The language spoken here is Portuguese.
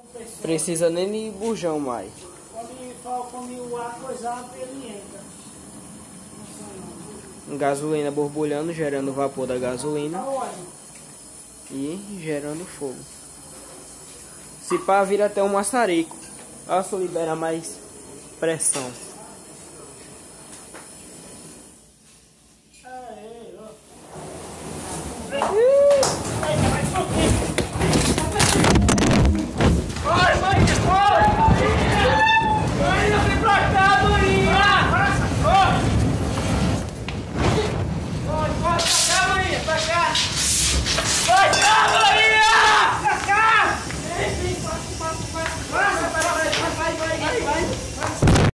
Precisa nem de bujão mais. Quando o ar coisado, ele entra. Gasolina borbulhando, gerando vapor da gasolina. E gerando fogo. Se pá, vira até um maçarico. Olha só, libera mais pressão.